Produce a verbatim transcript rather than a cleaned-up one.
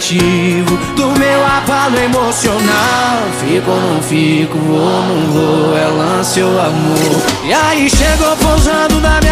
motivo do meu abalo emocional. Fico ou não fico, vou ou não vou, ela seu amor. E aí chegou pousando na